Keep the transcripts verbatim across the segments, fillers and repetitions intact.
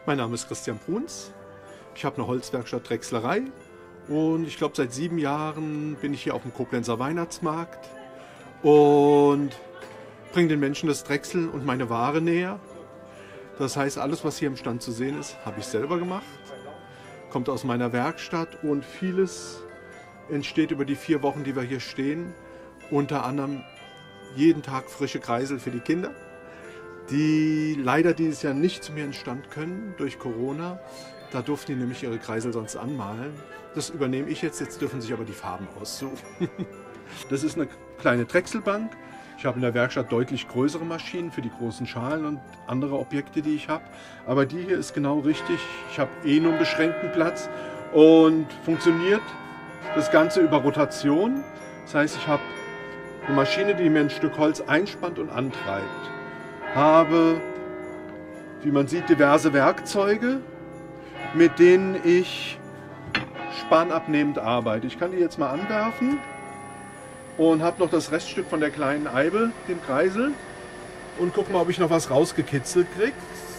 Mein Name ist Christian Bruns. Ich habe eine Holzwerkstatt Drechslerei und ich glaube seit sieben Jahren bin ich hier auf dem Koblenzer Weihnachtsmarkt und bringe den Menschen das Drechsel und meine Ware näher. Das heißt, alles, was hier im Stand zu sehen ist, habe ich selber gemacht, kommt aus meiner Werkstatt und vieles entsteht über die vier Wochen, die wir hier stehen. Unter anderem jeden Tag frische Kreisel für die Kinder, die leider dieses Jahr nicht zu mir in den Stand können durch Corona. Da durften die nämlich ihre Kreisel sonst anmalen. Das übernehme ich jetzt, jetzt dürfen sich aber die Farben aussuchen. Das ist eine kleine Drechselbank. Ich habe in der Werkstatt deutlich größere Maschinen für die großen Schalen und andere Objekte, die ich habe. Aber die hier ist genau richtig. Ich habe eh nur einen beschränkten Platz und funktioniert das Ganze über Rotation. Das heißt, ich habe eine Maschine, die mir ein Stück Holz einspannt und antreibt. Habe, wie man sieht, diverse Werkzeuge, mit denen ich spanabnehmend arbeite. Ich kann die jetzt mal anwerfen und habe noch das Reststück von der kleinen Eibe, dem Kreisel, und guck mal, ob ich noch was rausgekitzelt kriege.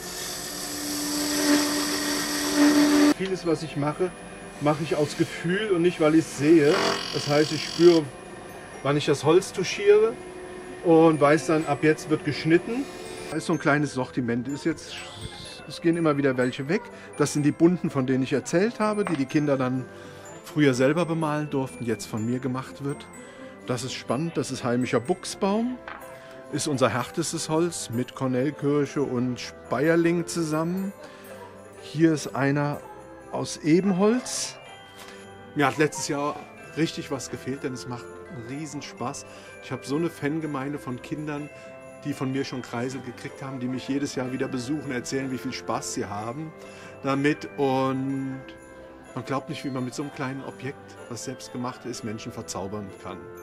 Vieles, was ich mache, mache ich aus Gefühl und nicht, weil ich es sehe. Das heißt, ich spüre, wann ich das Holz touchiere und weiß dann, ab jetzt wird geschnitten. Da ist so ein kleines Sortiment. Ist jetzt, es gehen immer wieder welche weg. Das sind die bunten, von denen ich erzählt habe, die die Kinder dann früher selber bemalen durften, jetzt von mir gemacht wird. Das ist spannend. Das ist heimischer Buchsbaum. Ist unser härtestes Holz mit Kornelkirsche und Speierling zusammen. Hier ist einer aus Ebenholz. Mir hat letztes Jahr richtig was gefehlt, denn es macht einen Riesenspaß. Ich habe so eine Fangemeinde von Kindern, die von mir schon Kreisel gekriegt haben, die mich jedes Jahr wieder besuchen, erzählen, wie viel Spaß sie haben damit. Und man glaubt nicht, wie man mit so einem kleinen Objekt, was selbst gemacht ist, Menschen verzaubern kann.